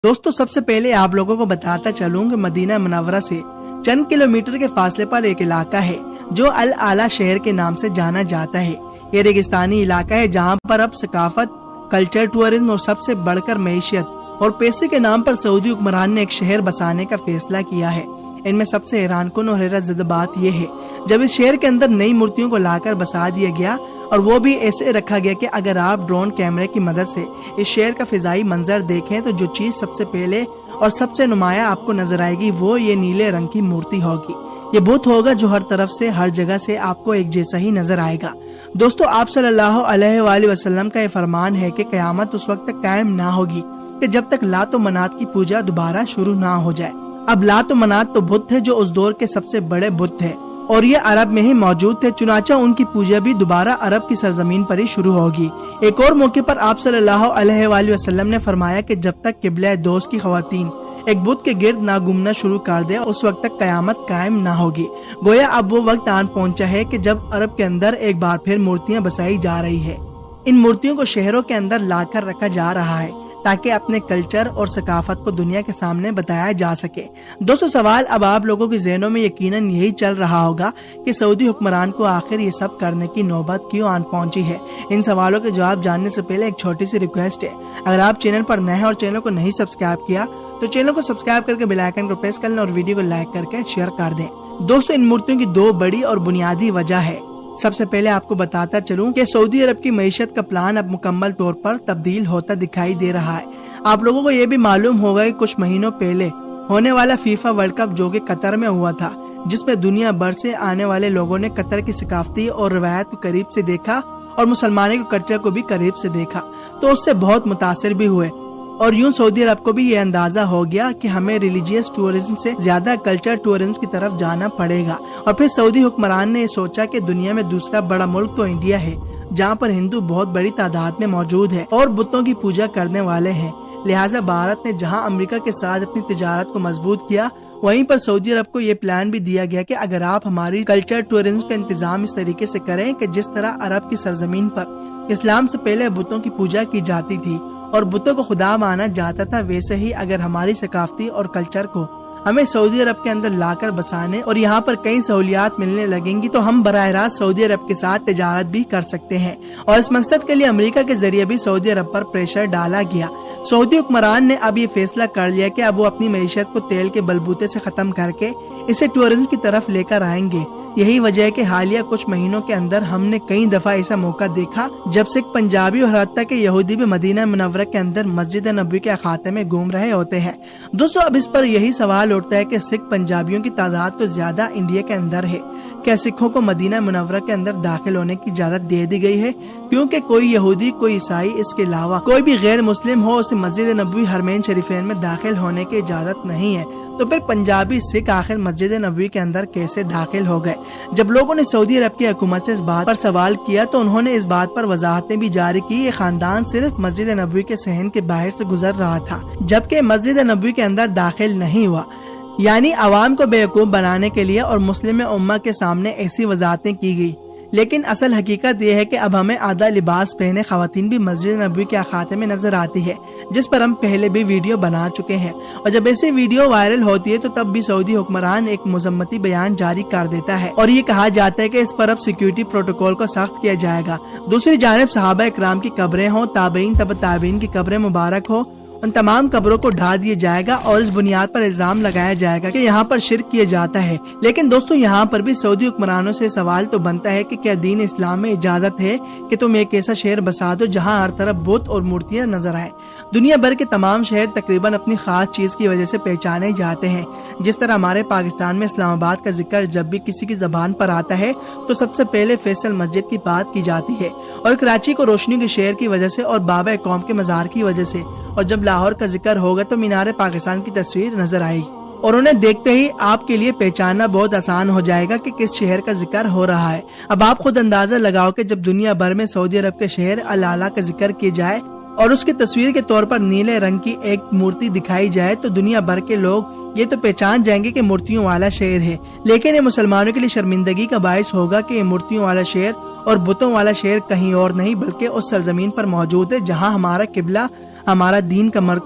दोस्तों सबसे पहले आप लोगों को बताता चलूं कि मदीना मुनव्वरा से चंद किलोमीटर के फासले पर एक इलाका है जो अल आला शहर के नाम से जाना जाता है। ये रेगिस्तानी इलाका है जहां पर अब सकाफत, कल्चर, टूरिज्म और सबसे बढ़कर मईशत और पैसे के नाम पर सऊदी हुक्मरान ने एक शहर बसाने का फैसला किया है। इनमें सबसे हैरानकुन और हैरत ज़दा बात यह है जब इस शहर के अंदर नई मूर्तियों को लाकर बसा दिया गया और वो भी ऐसे रखा गया कि अगर आप ड्रोन कैमरे की मदद से इस शहर का फिजाई मंजर देखें तो जो चीज सबसे पहले और सबसे नुमाया आपको नजर आएगी वो ये नीले रंग की मूर्ति होगी। ये बुत होगा जो हर तरफ से, हर जगह से आपको एक जैसा ही नजर आएगा। दोस्तों आप सल्लल्लाहु अलैहि वसल्लम का ये फरमान है कि क़यामत उस वक्त तक कायम ना होगी कि जब तक लात व मनात की पूजा दोबारा शुरू ना हो जाए। अब लात व मनात तो बुत थे जो उस दौर के सबसे बड़े बुत थे और ये अरब में ही मौजूद थे, चुनाचा उनकी पूजा भी दोबारा अरब की सरजमीन पर ही शुरू होगी। एक और मौके पर आप सल्लल्लाहु अलैहि वसल्लम ने फरमाया कि जब तक किबला दोस्त की खवातीन एक बुत के गिर्द ना घूमना शुरू कर दे उस वक्त तक कयामत कायम ना होगी। गोया अब वो वक्त आन पहुंचा है कि जब अरब के अंदर एक बार फिर मूर्तियां बसाई जा रही है। इन मूर्तियों को शहरों के अंदर लाकर रखा जा रहा है ताकि अपने कल्चर और सकाफत को दुनिया के सामने बताया जा सके। दोस्तों सवाल अब आप लोगों के ज़हनों में यकीनन यही चल रहा होगा कि सऊदी हुक्मरान को आखिर ये सब करने की नौबत क्यों आन पहुंची है। इन सवालों के जवाब जानने से पहले एक छोटी सी रिक्वेस्ट है, अगर आप चैनल पर नए हैं और चैनल को नहीं सब्सक्राइब किया तो चैनल को सब्सक्राइब करके बेल आइकन को प्रेस कर लें और वीडियो को लाइक करके शेयर कर दें। दोस्तों इन मूर्तियों की दो बड़ी और बुनियादी वजह है। सबसे पहले आपको बताता चलूं कि सऊदी अरब की मईशत का प्लान अब मुकम्मल तौर पर तब्दील होता दिखाई दे रहा है। आप लोगों को ये भी मालूम होगा कि कुछ महीनों पहले होने वाला फीफा वर्ल्ड कप जो कि कतर में हुआ था, जिसमें दुनिया भर से आने वाले लोगों ने कतर की सकाफती और रवायत को करीब से देखा और मुसलमानों के कल्चर को भी करीब से देखा तो उससे बहुत मुतासिर भी हुए और यूं सऊदी अरब को भी ये अंदाजा हो गया कि हमें रिलीजियस टूरिज्म से ज्यादा कल्चर टूरिज्म की तरफ जाना पड़ेगा। और फिर सऊदी हुक्मरान ने सोचा कि दुनिया में दूसरा बड़ा मुल्क तो इंडिया है जहाँ पर हिंदू बहुत बड़ी तादाद में मौजूद है और बुतों की पूजा करने वाले हैं। लिहाजा भारत ने जहाँ अमेरिका के साथ अपनी तिजारत को मजबूत किया, वहीं पर सऊदी अरब को ये प्लान भी दिया गया कि अगर आप हमारी कल्चर टूरिज्म का इंतजाम इस तरीके से करें कि जिस तरह अरब की सरजमीन पर इस्लाम से पहले बुतों की पूजा की जाती थी और बुतों को खुदा माना जाता था, वैसे ही अगर हमारी सकाफती और कल्चर को हमें सऊदी अरब के अंदर लाकर बसाने और यहाँ पर कई सहूलियात मिलने लगेंगी तो हम बराह रास्त सऊदी अरब के साथ तिजारत भी कर सकते हैं। और इस मकसद के लिए अमेरिका के जरिए भी सऊदी अरब पर प्रेशर डाला गया। सऊदी हुक्मरान ने अब ये फैसला कर लिया कि अब वो अपनी मईशत को तेल के बलबूते से खत्म करके इसे टूरिज्म की तरफ लेकर आएंगे। यही वजह है कि हालिया कुछ महीनों के अंदर हमने कई दफा ऐसा मौका देखा जब सिख पंजाबी और हत्ता के यहूदी भी मदीना मुनव्वरा के अंदर मस्जिद नबवी के अखाते में घूम रहे होते हैं। दोस्तों अब इस पर यही सवाल उठता है कि सिख पंजाबियों की तादाद तो ज्यादा इंडिया के अंदर है, क्या सिखों को मदीना मुनव्वरा के अंदर दाखिल होने की इजाजत दे दी गई है? क्योंकि कोई यहूदी, कोई ईसाई, इसके अलावा कोई भी गैर मुस्लिम हो उसे मस्जिद नबवी हरमैन शरीफैन में दाखिल होने की इजाजत नहीं है। तो फिर पंजाबी सिख आखिर मस्जिद नबवी के अंदर कैसे दाखिल हो गए? जब लोगों ने सऊदी अरब की हुकूमत से इस बात पर सवाल किया तो उन्होंने इस बात पर वजाहतें भी जारी की। ये खानदान सिर्फ मस्जिद नबवी के सहन के बाहर से गुजर रहा था जबकि मस्जिद नबवी के अंदर दाखिल नहीं हुआ। यानी अवाम को बेवकूफ बनाने के लिए और मुस्लिम उम्मा के सामने ऐसी वजाहतें की गई। लेकिन असल हकीकत यह है कि अब हमें आधा लिबास पहने खवातीन भी मस्जिद नबवी के अखाते में नजर आती है, जिस पर हम पहले भी वीडियो बना चुके हैं। और जब ऐसी वीडियो वायरल होती है तो तब भी सऊदी हुक्मरान एक मुजम्मती बयान जारी कर देता है और ये कहा जाता है कि इस पर अब सिक्योरिटी प्रोटोकॉल को सख्त किया जाएगा। दूसरी जानिब सहाबा इकराम की कब्रें हो, ताबईन तब ताबईन की कब्रें मुबारक हो, उन तमाम कब्रों को ढा दिया जाएगा और इस बुनियाद पर इल्जाम लगाया जाएगा कि यहाँ पर शिर्क किया जाता है। लेकिन दोस्तों यहाँ पर भी सऊदी हुक्मरानों से सवाल तो बनता है कि क्या दीन इस्लाम में इजाजत है कि तुम एक ऐसा शहर बसा दो जहाँ हर तरफ बुत और मूर्तियाँ नजर आए। दुनिया भर के तमाम शहर तकरीबन अपनी खास चीज की वजह से पहचाने जाते हैं। जिस तरह हमारे पाकिस्तान में इस्लामाबाद का जिक्र जब भी किसी की जबान पर आता है तो सबसे पहले फैसल मस्जिद की बात की जाती है और कराची को रोशनी के शहर की वजह से और बाबा कौम के मजार की वजह से, और जब लाहौर का जिक्र होगा तो मीनार पाकिस्तान की तस्वीर नजर आएगी और उन्हें देखते ही आपके लिए पहचानना बहुत आसान हो जाएगा कि किस शहर का जिक्र हो रहा है। अब आप खुद अंदाजा लगाओ कि जब दुनिया भर में सऊदी अरब के शहर अल आला का जिक्र किया जाए और उसकी तस्वीर के तौर पर नीले रंग की एक मूर्ति दिखाई जाए तो दुनिया भर के लोग ये तो पहचान जाएंगे कि मूर्तियों वाला शहर है। लेकिन ये मुसलमानों के लिए शर्मिंदगी का बायस होगा कि ये मूर्तियों वाला शहर और बुतों वाला शहर कहीं और नहीं बल्कि उस सरजमीन पर मौजूद है जहाँ हमारा किबला, हमारा दीन का मरकज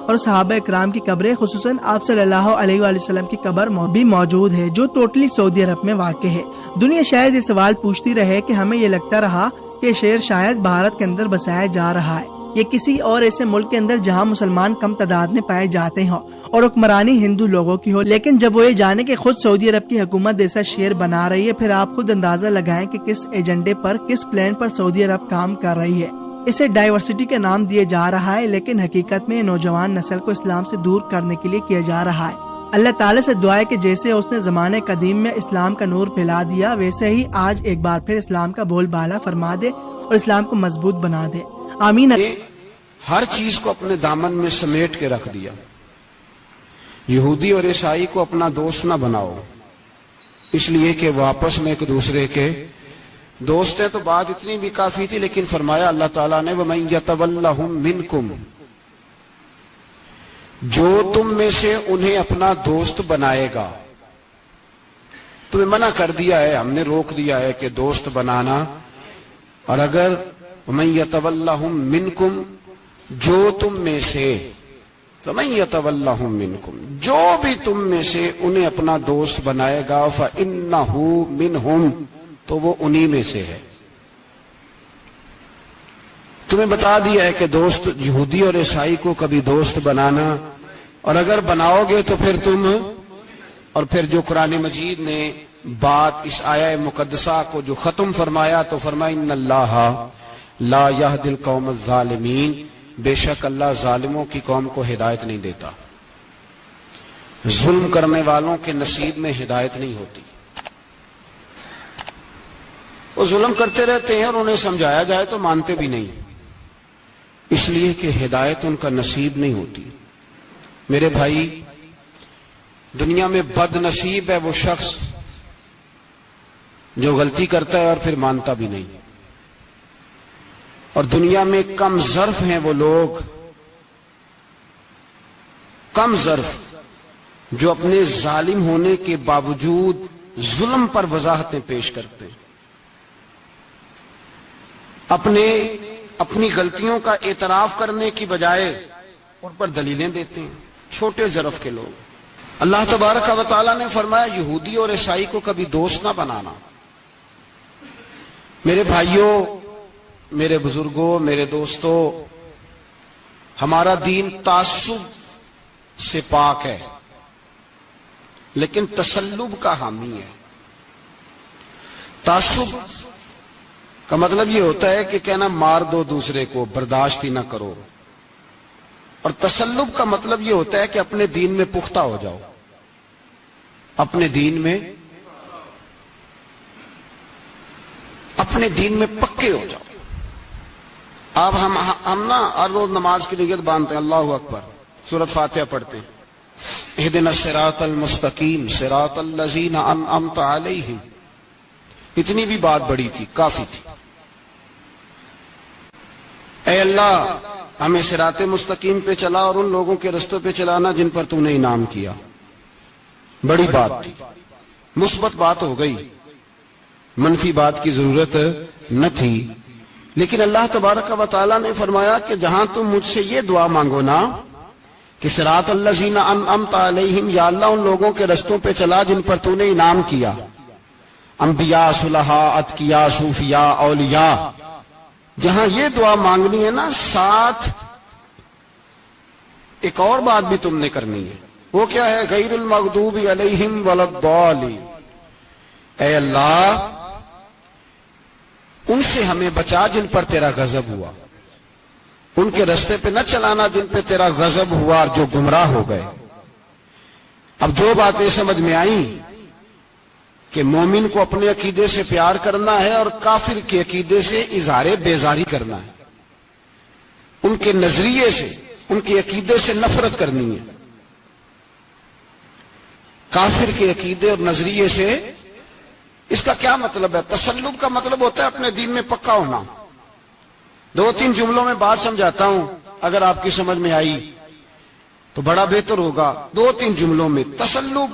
اور صحابہ اکرام کی قبریں خصوصاً آپ صلی اللہ علیہ وآلہ وسلم کی قبر بھی موجود ہے جو ٹوٹلی سعودی عرب میں واقع ہے۔ دنیا شاید یہ سوال پوچھتی رہے کہ ہمیں یہ لگتا رہا کہ شہر شاید بھارت کے اندر بسایا جا رہا ہے یا کسی اور ایسے ملک کے اندر جہاں مسلمان کم تعداد میں پائے جاتے ہوں اور حکمرانی ہندو لوگوں کی ہو، لیکن جب وہ یہ جانے کہ خود سعودی عرب کی حکومت ایسا شہر بنا رہی ہے، پھر آپ خود اندازہ لگائیں کہ کس ایجنڈے پر، کس پلان پر سعودی عرب کام کر رہی ہے۔ اسے ڈائیورسٹی کا نام دیا جا رہا ہے، لیکن حقیقت میں نوجوان نسل کو اسلام سے دور کرنے کے لیے کیا جا رہا ہے۔ اللہ تعالیٰ سے دعا ہے کہ جیسے اس نے زمانے قدیم میں اسلام کا نور پھیلا دیا، ویسے ہی آج ایک بار پھر اسلام کا بول بالا فرما دے اور اسلام کو مضبوط بنا دے، آمین۔ ہر چیز کو اپنے دامن میں سمیٹ کے رکھ دیا۔ یہودی اور عیسائی کو اپنا دوست نہ بناؤ، اس لیے کہ وہ آپس میں ایک دوسرے کے دوست ہیں۔ تو بات اتنی بھی کافی تھی، لیکن فرمایا اللہ تعالیٰ نے وَمَن يَتَوَلَّهُم مِّنكُمْ، جو تم میں سے انہیں اپنا دوست بنائے گا۔ تمہیں منع کر دیا ہے، ہم نے روک دیا ہے کہ دوست بنانا، اور اگر وَمَن يَتَوَلَّهُم مِّنكُمْ، جو تم میں سے، وَمَن يَتَوَلَّهُم مِّنكُمْ، جو بھی تم میں سے انہیں اپنا دوست بنائے گا، فَإِنَّهُ مِنْهُمْ، تو وہ انہی میں سے ہے۔ تمہیں بتا دیا ہے کہ دوست یہودی اور عیسائی کو کبھی دوست بنانا، اور اگر بناؤ گے تو پھر تم، اور پھر جو قرآن مجید نے بات اس آیہ مقدسہ کو جو ختم فرمایا تو فرمایا ان اللہ لا یہدی القوم الظالمین، بے شک اللہ ظالموں کی قوم کو ہدایت نہیں دیتا۔ ظلم کرنے والوں کے نصیب میں ہدایت نہیں ہوتی۔ وہ ظلم کرتے رہتے ہیں اور انہیں سمجھایا جائے تو مانتے بھی نہیں، اس لیے کہ ہدایت ان کا نصیب نہیں ہوتی۔ میرے بھائی، دنیا میں بد نصیب ہے وہ شخص جو غلطی کرتا ہے اور پھر مانتا بھی نہیں، اور دنیا میں کم ظرف ہیں وہ لوگ، کم ظرف جو اپنے ظالم ہونے کے باوجود ظلم پر وضاحتیں پیش کرتے ہیں، اپنی غلطیوں کا اعتراف کرنے کی بجائے ان پر دلیلیں دیتے ہیں، چھوٹے ظرف کے لوگ۔ اللہ تبارک و تعالیٰ نے فرمایا یہودی اور عیسائی کو کبھی دوست نہ بنانا۔ میرے بھائیوں، میرے بزرگوں، میرے دوستوں، ہمارا دین تعصب سے پاک ہے لیکن تسلب کا حامی ہے۔ تعصب کا مطلب یہ ہوتا ہے کہ کہنا مار دو دوسرے کو، برداشت ہی نہ کرو، اور تسلب کا مطلب یہ ہوتا ہے کہ اپنے دین میں پختہ ہو جاؤ، اپنے دین میں پکے ہو جاؤ۔ اب ہم نا ہر روز نماز کی نیت باندھتے ہیں، اللہ اکبر، سورۃ فاتحہ پڑھتے ہیں، اہدنا الصراط المستقیم صراط الذین انعمت علیہم، اتنی بھی بات بڑی تھی، کافی تھی۔ اے اللہ ہمیں صراط مستقیم پہ چلا اور ان لوگوں کے رستوں پہ چلانا جن پر تو نے انعام کیا، بڑی بات تھی، مثبت بات ہو گئی، منفی بات کی ضرورت نہ تھی۔ لیکن اللہ تبارک و تعالیٰ نے فرمایا کہ جہاں تم مجھ سے یہ دعا مانگو نا کہ صراط الذین انعمت علیہم، یا اللہ ان لوگوں کے رستوں پہ چلا جن پر تو نے انعام کیا، انبیاء، صلحاء، اتقیاء، صوفیاء، اولیاء، جہاں یہ دعا مانگنی ہے نا، ساتھ ایک اور بات بھی تم نے کرنی ہے۔ وہ کیا ہے؟ غیر المغضوب علیہم ولا الضالین، اے اللہ ان سے ہمیں بچا جن پر تیرا غضب ہوا، ان کے رستے پہ نہ چلانا جن پہ تیرا غضب ہوا اور جو گمراہ ہو گئے۔ اب جو باتیں سمجھ میں آئیں کہ مومن کو اپنے عقیدے سے پیار کرنا ہے اور کافر کے عقیدے سے اظہار بیزاری کرنا ہے، ان کے نظریے سے، ان کے عقیدے سے نفرت کرنی ہے۔ کافر کے عقیدے اور نظریے سے، اس کا کیا مطلب ہے؟ تسلب کا مطلب ہوتا ہے اپنے دین میں پکا ہونا۔ دو تین جملوں میں بات سمجھاتا ہوں، اگر آپ کی سمجھ میں آئی تو بڑا بہتر ہوگا۔ دو تین جملوں میں تسلب،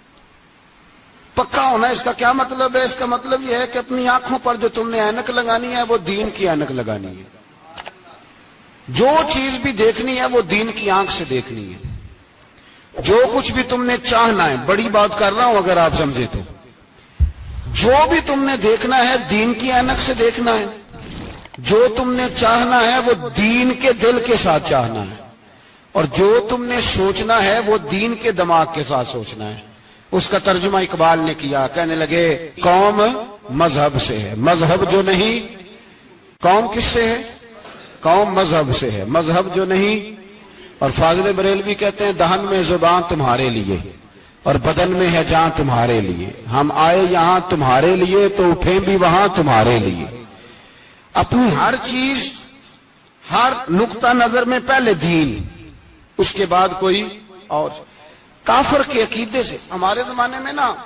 پکا ہونا، اس کا کیا مطلب ہے؟ اس کا مطلب یہ ہے کہ اپنی آنکھوں پر جو تم نے اینک لگانی ہے وہ دین کی اینک لگانی ہے، جو چیز بھی دیکھنی ہے وہ دین کی آنکھ سے دیکھنی ہے. جو کچھ بھی تم نے چاہنا ہے، بڑی بات کر رہا ہوں اگر آپ سمجھے تو، جو بھی تم نے دیکھنا ہے دین کی اینک سے دیکھنا ہے. جو تم نے چاہنا ہے وہ دین کے دل کے ساتھ چاہنا ہے، اور جو تم نے سوچنا ہے وہ دین کے دماغ کے ساتھ سوچنا ہے. اس کا ترجمہ اقبال نے کیا، کہنے لگے قوم مذہب سے ہے، مذہب جو نہیں. قوم کس سے ہے؟ قوم مذہب سے ہے، مذہب جو نہیں. اور فاضل بریلوی کہتے ہیں دہن میں زبان تمہارے لیے اور بدن میں ہے جان تمہارے لیے. ہم آئے یہاں تمہارے لیے تو اٹھیں بھی وہاں تمہارے لیے. اپنی ہر چیز، ہر نقطہ نظر میں پہلے دین، اس کے بعد کوئی اور. کافر کے عقیدے سے ہمارے زمانے میں نا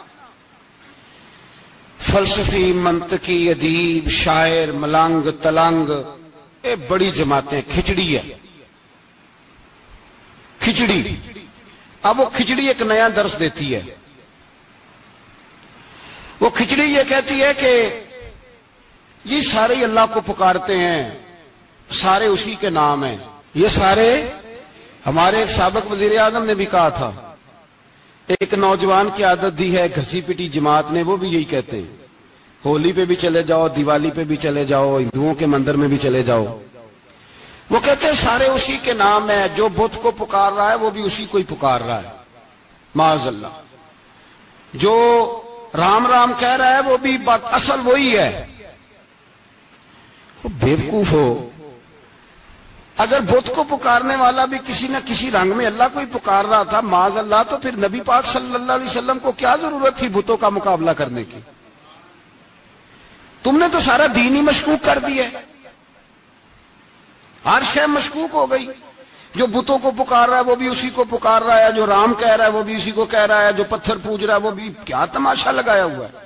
فلسفی، منطقی، ادیب، شاعر، ملنگ، تلنگ، یہ بڑی جماعتیں. کھچڑی ہے، کھچڑی. اب وہ کھچڑی ایک نیا درس دیتی ہے. وہ کھچڑی یہ کہتی ہے کہ یہ سارے اللہ کو پکارتے ہیں، سارے اسی کے نام ہیں. یہ سارے، ہمارے ایک سابق وزیر اعظم نے بھی کہا تھا، ایک نوجوان کی عادت دی ہے گھسی پٹی جماعت نے، وہ بھی یہی کہتے ہیں. ہولی پہ بھی چلے جاؤ، دیوالی پہ بھی چلے جاؤ، ہندوؤں کے مندر میں بھی چلے جاؤ. وہ کہتے ہیں سارے اسی کے نام ہے، جو بت کو پکار رہا ہے وہ بھی اسی کو ہی پکار رہا ہے، معاذ اللہ. جو رام رام کہہ رہا ہے وہ بھی اصل وہی ہے. وہ بیوقوف ہو. اگر بت کو پکارنے والا بھی کسی نہ کسی رنگ میں اللہ کو ہی پکار رہا تھا معاذ اللہ، تو پھر نبی پاک صلی اللہ علیہ وسلم کو کیا ضرورت تھی بتوں کا مقابلہ کرنے کی؟ تم نے تو سارا دین ہی مشکوک کر دیا. ہر شے مشکوک ہو گئی. جو بتوں کو پکار رہا ہے وہ بھی اسی کو پکار رہا ہے، جو رام کہہ رہا ہے وہ بھی اسی کو کہہ رہا ہے، جو پتھر پوج رہا ہے وہ بھی. کیا تماشا لگایا ہوا ہے.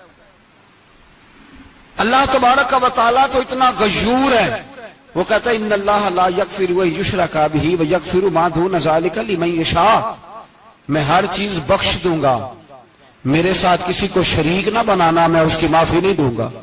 اللہ تبارک و تعالیٰ تو اتنا غیور ہے، وہ کہتا ہے ان اللہ لا یغفر ان یشرک بہ ویغفر ما دون ذلک لمن یشاء. میں ہر چیز بخش دوں گا، میرے ساتھ کسی کو شریک نہ بنانا، میں اس کی معافی نہیں دوں گا.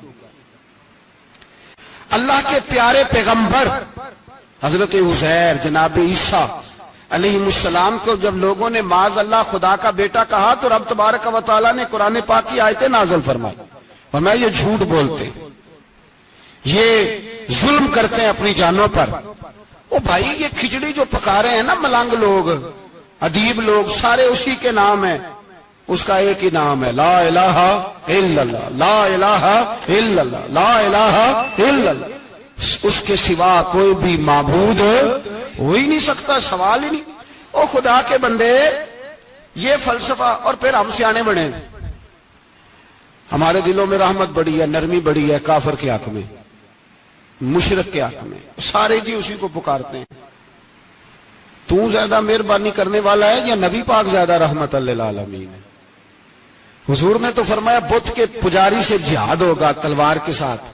اللہ کے پیارے پیغمبر حضرت عزیر جناب عیسیٰ علیہ السلام کو جب لوگوں نے معاذ اللہ خدا کا بیٹا کہا تو رب تبارک و تعالیٰ نے قرآن پاک کی آیتیں نازل فرمائی. فرمایا یہ جھوٹ بولتے، یہ ظلم کرتے ہیں اپنی جانوں پر. او بھائی یہ کھچڑی جو پکا رہے ہیں نا ملنگ لوگ، ادیب لوگ، سارے اسی کے نام ہیں. اس کا ایک ہی نام ہے، لا الہ الا اللہ، لا الہ الا اللہ، لا الہ الا اللہ. اس کے سوا کوئی بھی معبود ہو ہی نہیں سکتا، سوال ہی نہیں. او خدا کے بندے، یہ فلسفہ. اور پھر ہم سیانے بڑے، ہمارے دلوں میں رحمت بڑی ہے، نرمی بڑی ہے کافر کے حق میں، مشرک کے حق میں. سارے جی اسی کو پکارتے ہیں. تو زیادہ مہربانی کرنے والا ہے یا نبی پاک زیادہ رحمت للعالمین ہے؟ حضور نے تو فرمایا بت کے پجاری سے جہاد ہوگا تلوار کے ساتھ،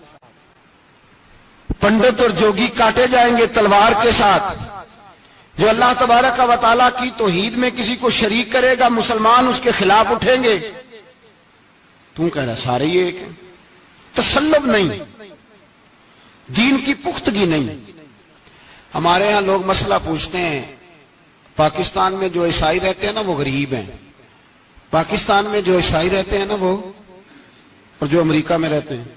پنڈت اور جوگی کاٹے جائیں گے تلوار کے ساتھ. جو اللہ تبارک و تعالیٰ کی توحید میں کسی کو شریک کرے گا مسلمان اس کے خلاف اٹھیں گے. تو کہہ رہا سارے یہ ایک ہیں. تسلب نہیں، دین کی پختگی نہیں. ہمارے ہاں لوگ مسئلہ پوچھتے ہیں پاکستان میں جو عیسائی رہتے ہیں نا وہ غریب ہیں، پاکستان میں جو عیسائی رہتے ہیں نا وہ، اور جو امریکہ میں رہتے ہیں.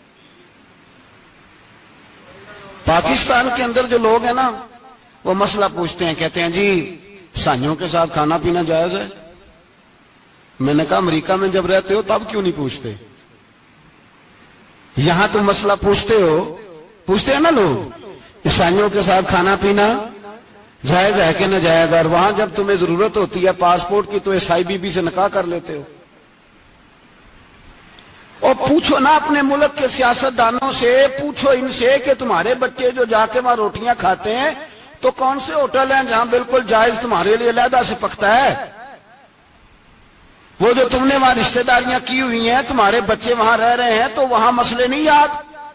پاکستان کے اندر جو لوگ ہیں نا وہ مسئلہ پوچھتے ہیں، کہتے ہیں جی عیسائیوں کے ساتھ کھانا پینا جائز ہے. میں نے کہا امریکہ میں جب رہتے ہو تب کیوں نہیں پوچھتے؟ یہاں تم مسئلہ پوچھتے ہیں نا لوگ عیسائیوں کے ساتھ کھانا پینا جائز ہے کہ ناجائز ہے، اور وہاں جب تمہیں ضرورت ہوتی ہے پاسپورٹ کی تو عیسائی بی بی سے نکاح کر لیتے ہو. اور پوچھو نا اپنے ملک کے سیاستدانوں سے، پوچھو ان سے کہ تمہارے بچے جو جا کے وہاں روٹیاں کھاتے ہیں تو کون سے ہوٹل ہیں جہاں بالکل جائز تمہارے لیے علیحدہ سے پکتا ہے؟ وہ جو تم نے وہاں رشتہ داریاں کی ہوئی ہیں، تمہارے بچے وہاں رہ رہے ہیں تو وہاں مسئلے نہیں یاد.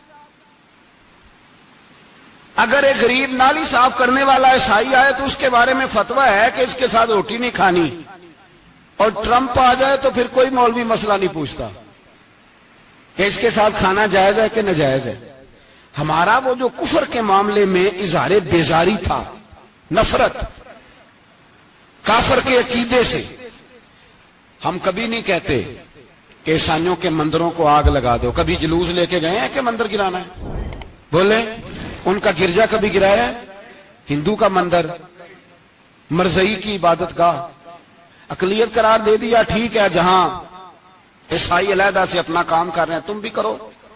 اگر ایک غریب نالی صاف کرنے والا عیسائی آئے تو اس کے بارے میں فتویٰ ہے کہ اس کے ساتھ روٹی نہیں کھانی، اور ٹرمپ آ جائے تو پھر کوئی مولوی مسئلہ نہیں پوچھتا کہ اس کے ساتھ کھانا جائز ہے کہ ناجائز ہے. ہمارا وہ جو کفر کے معاملے میں اظہار بیزاری تھا، نفرت کافر کے عقیدے سے، ہم کبھی نہیں کہتے کہ عیسائیوں کے مندروں کو آگ لگا دو. کبھی جلوس لے کے گئے ہیں کہ مندر گرانا ہے؟ بولے. ان کا گرجا کبھی گرایا ہے؟ ہندو کا مندر، مرزئی کی عبادت گاہ، اقلیت قرار دے دیا. ٹھیک ہے، جہاں عیسائی علیحدہ سے اپنا کام کر رہے ہیں تم بھی کرو.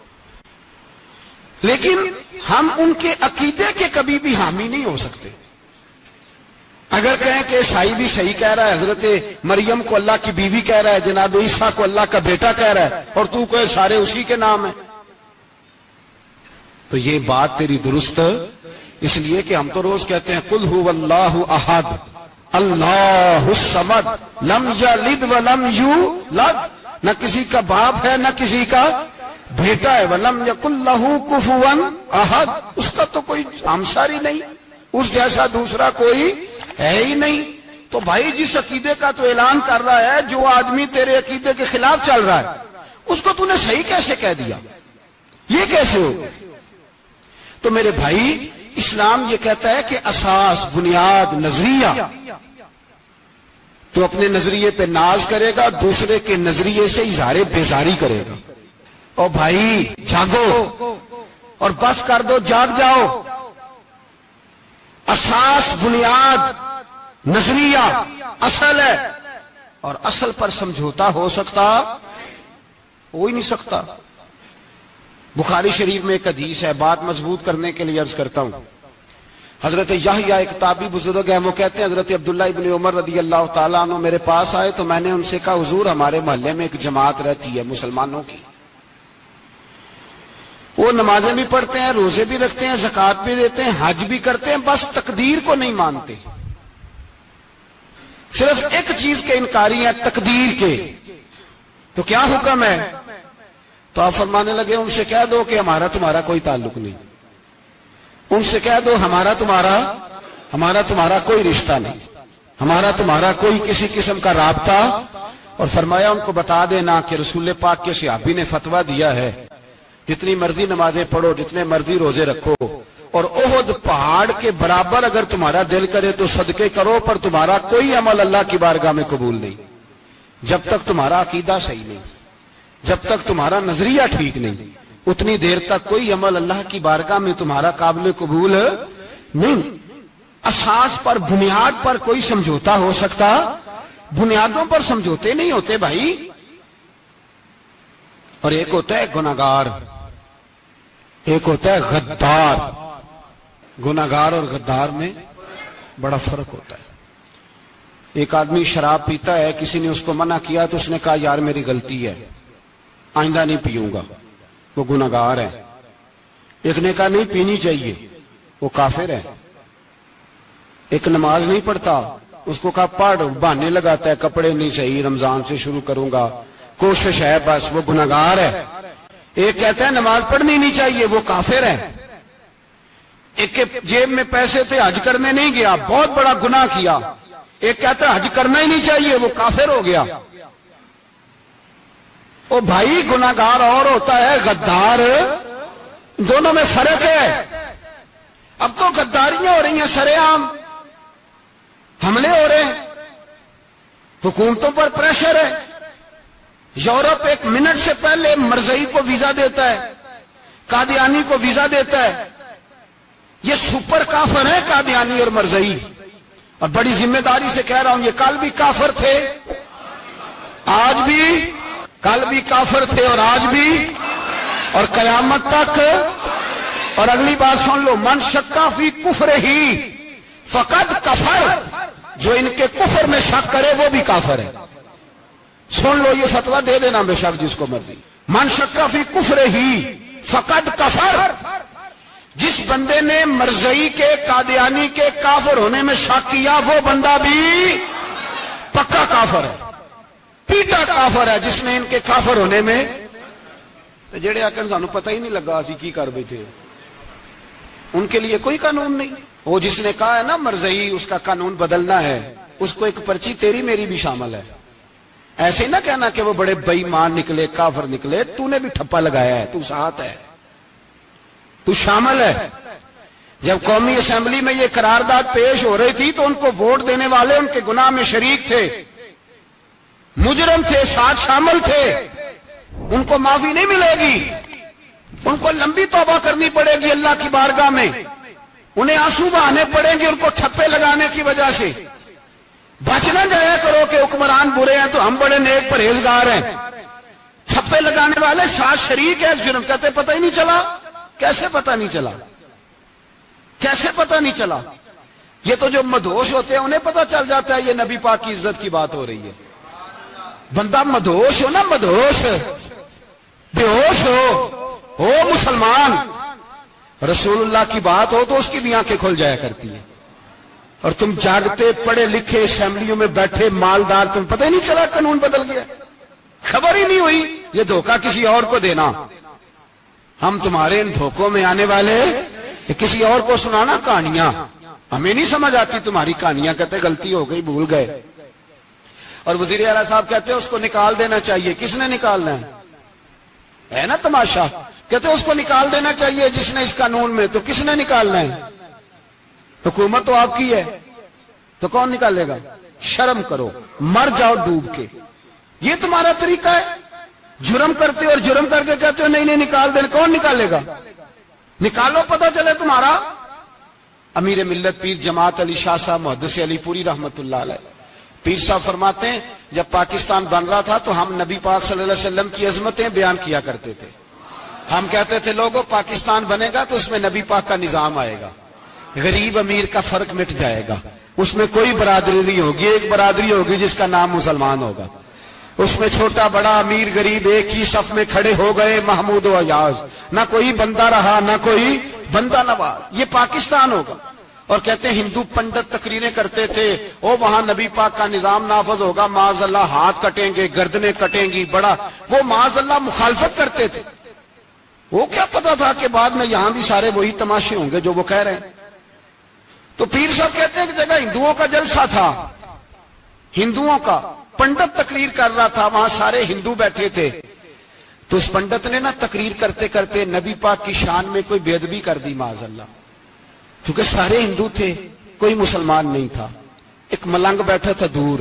لیکن ہم ان کے عقیدے کے کبھی بھی حامی نہیں ہو سکتے. اگر کہیں کہ عیسائی بھی صحیح کہہ رہا ہے، حضرت مریم کو اللہ کی بیوی کہہ رہا ہے، جناب عیسیٰ کو اللہ کا بیٹا کہہ رہا ہے، اور تو کوئی سارے اسی کے نام ہیں، تو یہ بات تیری درست اس لیے کہ ہم تو روز کہتے ہیں قل هو اللہ احد اللہ الصمد لم یلد ولم یولد. نہ کسی کا باپ ہے نہ کسی کا بیٹا ہے. ولم یکن لہ کفوا احد، اس کا تو کوئی ہمساری نہیں، اس جیسا دوسرا کوئی ہے ہی نہیں. تو بھائی جس عقیدے کا تو اعلان کر رہا ہے، جو آدمی تیرے عقیدے کے خلاف چل رہا ہے، اس کو تو نے صحیح کیسے کہہ دیا؟ یہ کیسے ہو؟ تو میرے بھائی، اسلام یہ کہتا ہے کہ اساس، بنیاد، نظریہ، تو اپنے نظریے پہ ناز کرے گا، دوسرے کے نظریے سے اظہار بیزاری کرے گا. اور بھائی جاگو اور بس کر دو، جاگ جاؤ. اساس، بنیاد، نظریہ اصل ہے، اور اصل پر سمجھوتا ہو سکتا؟ ہو ہی نہیں سکتا. بخاری شریف میں ایک حدیث ہے، بات مضبوط کرنے کے لیے عرض کرتا ہوں. حضرت یحییٰ ایک تابعی بزرگ ہیں، وہ کہتے ہیں حضرت عبداللہ ابن عمر رضی اللہ تعالیٰ عنہ میرے پاس آئے تو میں نے ان سے کہا حضور ہمارے محلے میں ایک جماعت رہتی ہے مسلمانوں کی، وہ نمازیں بھی پڑھتے ہیں، روزے بھی رکھتے ہیں، زکوٰۃ بھی دیتے ہیں، حج بھی کرتے ہیں، بس تقدیر کو نہیں مانتے. صرف ایک چیز کے انکاری ہیں، تقدیر کے. تو کیا حکم ہے؟ تو آپ فرمانے لگے ان سے کہہ دو کہ ہمارا تمہارا کوئی تعلق نہیں، ان سے کہہ دو ہمارا تمہارا کوئی رشتہ نہیں، ہمارا تمہارا کوئی کسی قسم کا رابطہ. اور فرمایا ان کو بتا دینا کہ رسول پاک کے صحابی نے فتویٰ دیا ہے جتنی مرضی نمازیں پڑھو، جتنے مرضی روزے رکھو، اور احد پہاڑ کے برابر اگر تمہارا دل کرے تو صدقے کرو، پر تمہارا کوئی عمل اللہ کی بارگاہ میں قبول نہیں جب تک تمہارا عقیدہ صحیح نہیں، جب تک تمہارا نظریہ ٹھیک نہیں، اتنی دیر تک کوئی عمل اللہ کی بارگاہ میں تمہارا قابل قبول نہیں. اساس پر، بنیاد پر کوئی سمجھوتا ہو سکتا؟ بنیادوں پر سمجھوتے نہیں ہوتے بھائی. اور ایک ہوتا ہے گناہگار، ایک ہوتا ہے غدار. گناہگار اور غدار میں بڑا فرق ہوتا ہے. ایک آدمی شراب پیتا ہے، کسی نے اس کو منع کیا تو اس نے کہا یار میری غلطی ہے، آئندہ نہیں پیوں گا، وہ گناہگار ہے. ایک نے کہا نہیں پینی چاہیے، وہ کافر ہے. ایک نماز نہیں پڑھتا، اس کو کہا پڑھ، بہانے لگاتا ہے، کپڑے نہیں صحیح، رمضان سے شروع کروں گا، کوشش ہے بس، وہ گناہگار ہے. ایک کہتا ہے نماز پڑھنی نہیں چاہیے، وہ کافر ہے. ایک کے جیب میں پیسے تھے، حج کرنے نہیں گیا، بہت بڑا گناہ کیا. ایک کہتا ہے حج کرنا ہی نہیں چاہیے، وہ کافر ہو گیا. او بھائی گناہگار اور ہوتا ہے، غدار، دونوں میں فرق ہے. اب تو غداریاں ہو رہی ہیں، سرے عام حملے ہو رہے ہیں، حکومتوں پر پریشر ہے. یورپ ایک منٹ سے پہلے مرزئی کو ویزا دیتا ہے، قادیانی کو ویزا دیتا ہے. یہ سپر کافر ہے قادیانی اور مرزئی، اور بڑی ذمہ داری سے کہہ رہا ہوں، یہ کل بھی کافر تھے، آج بھی، کل بھی کافر تھے اور آج بھی، اور قیامت تک. اور اگلی بات سن لو، من شکا فی کفر ہی فقد کفر، جو ان کے کفر میں شک کرے وہ بھی کافر ہے. سن لو یہ فتویٰ دے دینا بے شک جس کو مرضی. من شکا فی کفر ہی فقد کفر، جس بندے نے مرزئی کے، قادیانی کے کافر ہونے میں شک کیا وہ بندہ بھی پکا کافر ہے، پیٹا کافر ہے جس نے ان کے کافر ہونے میں. جڑے آکر سانو پتہ ہی نہیں لگا اسی کی کر بیٹھے، ان کے لیے کوئی قانون نہیں. وہ جس نے کہا ہے نا مرزئی اس کا قانون بدلنا ہے، اس کو ایک پرچی تیری میری بھی شامل ہے. ایسے ہی نہ کہنا کہ وہ بڑے بے ایمان نکلے، کافر نکلے، تو نے بھی ٹھپا لگایا ہے، تو ساتھ ہے. تو شامل ہے۔ جب قومی اسمبلی میں یہ قرارداد پیش ہو رہی تھی تو ان کو ووٹ دینے والے ان کے گناہ میں شریک تھے، مجرم تھے، ساتھ شامل تھے، ان کو معافی نہیں ملے گی، ان کو لمبی توبہ کرنی پڑے گی اللہ کی بارگاہ میں، انہیں آنسو بہانے پڑیں گے ان کو ٹھپے لگانے کی وجہ سے۔ بچ نہ جایا کرو کہ حکمران برے ہیں تو ہم بڑے نیک پرہیزگار ہیں، ٹھپے لگانے والے ساتھ شریک ہے جرم، کہتے پتہ ہی نہیں چلا۔ کیسے پتہ نہیں چلا؟ کیسے پتہ نہیں چلا؟ یہ تو جو مدہوش ہوتے ہیں انہیں پتہ چل جاتا ہے یہ نبی پاک کی عزت کی بات ہو رہی ہے۔ بندہ مدہوش ہو نا، مدہوش، بے ہوش ہو مسلمان، رسول اللہ کی بات ہو تو اس کی بھی آنکھیں کھل جایا کرتی ہیں، اور تم جاگتے پڑھے لکھے اسمبلیوں میں بیٹھے مالدار، تم پتہ ہی نہیں چلا قانون بدل گیا، خبر ہی نہیں ہوئی۔ یہ دھوکہ کسی اور کو دینا، ہم تمہارے ان دھوکوں میں آنے والے کہ کسی اور کو سنانا کہانیاں، ہمیں نہیں سمجھ آتی تمہاری کہانیاں، کہتے غلطی ہو گئی، بھول گئے۔ اور وزیر اعلیٰ صاحب کہتے ہیں اس کو نکال دینا چاہیے۔ کس نے نکالنا ہے نا تماشا؟ کہتے ہیں اس کو نکال دینا چاہیے جس نے اس قانون میں، تو کس نے نکالنا ہے؟ حکومت تو آپ کی ہے، تو کون نکالے گا؟ شرم کرو، مر جاؤ ڈوب کے۔ یہ تمہارا طریقہ ہے؟ جرم کرتے اور جرم کر کے کہتے ہو نہیں نکال دینا، کون نکالے گا؟ نکالو، پتہ چلے تمہارا۔ امیر ملت پیر جماعت علی شاہ صاحب محدث علی پوری رحمت اللہ علیہ، پیر صاحب فرماتے ہیں جب پاکستان بن رہا تھا تو ہم نبی پاک صلی اللہ علیہ وسلم کی عظمتیں بیان کیا کرتے تھے۔ ہم کہتے تھے لوگوں پاکستان بنے گا تو اس میں نبی پاک کا نظام آئے گا، غریب امیر کا فرق مٹ جائے گا، اس میں کوئی برادری نہیں ہوگی، ایک برادری ہوگی جس کا نام مسلمان ہوگا، اس میں چھوٹا بڑا امیر غریب ایک ہی صف میں کھڑے ہو گئے، محمود و ایاز، نہ کوئی بندہ رہا نہ کوئی بندہ نواز، یہ پاکستان ہوگا۔ اور کہتے ہیں ہندو پنڈت تقریریں کرتے تھے وہ وہاں نبی پاک کا نظام نافذ ہوگا، معاذ اللہ ہاتھ کٹیں گے، گردنیں کٹیں گی، بڑا وہ معاذ اللہ مخالفت کرتے تھے۔ وہ کیا پتا تھا کہ بعد میں یہاں بھی سارے وہی تماشے ہوں گے جو وہ کہہ رہے ہیں۔ تو پیر صاحب کہتے ہیں کہ جگہ ہندوؤں کا جلسہ تھا، ہندوؤں کا پنڈت تقریر کر رہا تھا، وہاں سارے ہندو بیٹھے تھے، تو اس پنڈت نے نا تقریر کرتے کرتے نبی پاک کی شان میں کوئی بے ادبی کر دی معاذ اللہ، کیونکہ سارے ہندو تھے، کوئی مسلمان نہیں تھا۔ ایک ملنگ بیٹھا تھا دور،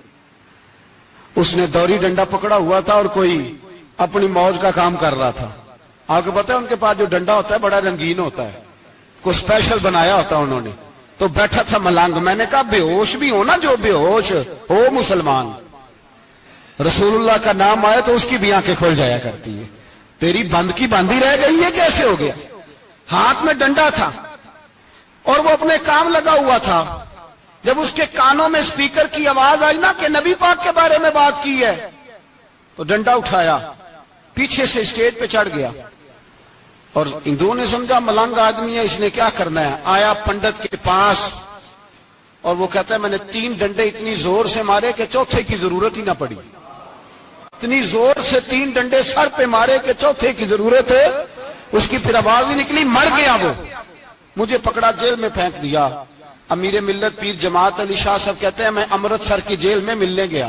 اس نے دوری ڈنڈا پکڑا ہوا تھا اور کوئی اپنی موج کا کام کر رہا تھا۔ آپ کو پتا ہے ان کے پاس جو ڈنڈا ہوتا ہے بڑا رنگین ہوتا ہے، کوئی اسپیشل بنایا ہوتا ہے انہوں نے، تو بیٹھا تھا ملنگ۔ میں نے کہا بے ہوش بھی ہو نا، جو بے ہوش ہو مسلمان، رسول اللہ کا نام آئے تو اس کی بھی آنکھیں کھل جایا کرتی ہے، تیری بند کی باندھی رہ گئی ہے، کیسے ہو گیا؟ ہاتھ میں ڈنڈا تھا اور وہ اپنے کام لگا ہوا تھا۔ جب اس کے کانوں میں اسپیکر کی آواز آئی نا کہ نبی پاک کے بارے میں بات کی ہے، تو ڈنڈا اٹھایا، پیچھے سے اسٹیج پہ چڑھ گیا، اور ہندوؤں نے سمجھا ملنگ آدمی ہے، اس نے کیا کرنا ہے۔ آیا پنڈت کے پاس اور وہ کہتا ہے میں نے 3 ڈنڈے اتنی زور سے مارے کہ چوتھے کی ضرورت ہی نہ پڑی، اتنی زور سے 3 ڈنڈے سر پہ مارے کہ چوتھے کی ضرورت ہے، اس کی پھر آواز نہیں نکلی، مر گیا وہ۔ مجھے پکڑا جیل میں پھینک دیا۔ امیر ملت پیر جماعت علی شاہ صاحب کہتے ہیں میں امرتسر کی جیل میں ملنے گیا،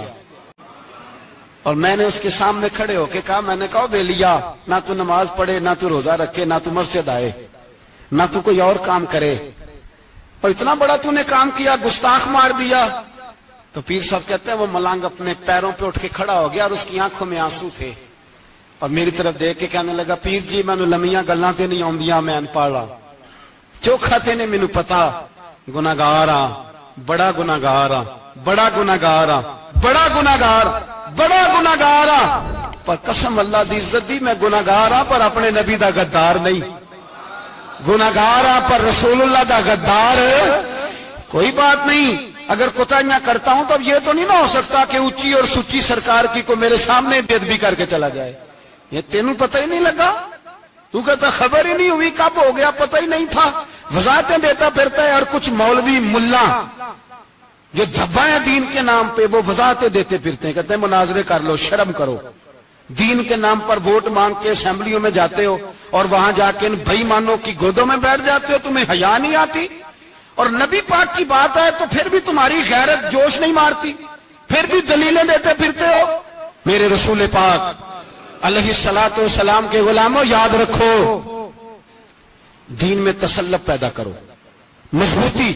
اور میں نے اس کے سامنے کھڑے ہو کے کہا، میں نے کہا بے لیا، نہ تو نماز پڑھے، نہ تو روزہ رکھے، نہ تو مسجد آئے، نہ تو کوئی اور کام کرے، اور اتنا بڑا تو نے کام کیا، گستاخ مار دیا۔ تو پیر صاحب کہتے ہیں وہ ملنگ اپنے پیروں پہ اٹھ کے کھڑا ہو گیا اور اس کی آنکھوں میں آنسو تھے، اور میری طرف دیکھ کے کہنے لگا پیر جی میں لمیاں گلاں تے نہیں آندیاں، میں انپڑھ ہاں، چوکھا تے نے مینوں پتا گناہگار ہاں، بڑا گناہگار ہاں، بڑا گناہگار ہاں، بڑا گناہگار، بڑا گناہگار ہاں، پر قسم اللہ دی عزت دی میں گناہگار ہاں پر اپنے نبی دا غدار نہیں، گناہگار ہاں پر رسول اللہ دا غدار کوئی بات نہیں۔ اگر کوتاہیاں کرتا ہوں تو اب یہ تو نہیں نہ ہو سکتا کہ اونچی اور سچی سرکار کی کو میرے سامنے بے ادبی کر کے چلا جائے۔ یہ تینوں پتہ ہی نہیں لگا، تو کہتا خبر ہی نہیں ہوئی، کب ہو گیا پتہ ہی نہیں تھا، وضاحتیں دیتا پھرتا ہے۔ اور کچھ مولوی ملا جو دھبا ہے دین کے نام پہ، وہ وضاحتیں دیتے پھرتے ہیں، کہتے ہیں مناظرے کر لو، شرم کرو، دین کے نام پر ووٹ مانگ کے اسمبلیوں میں جاتے ہو اور وہاں جا کے ان بھائی مانوں کی گودوں میں بیٹھ جاتے ہو، تمہیں حیا نہیں آتی؟ اور نبی پاک کی بات ہے تو پھر بھی تمہاری غیرت جوش نہیں مارتی، پھر بھی دلیلیں دیتے پھرتے ہو۔ میرے رسول پاک علیہ الصلوۃ والسلام کے غلاموں یاد رکھو، دین میں تسلط پیدا کرو، مضبوطی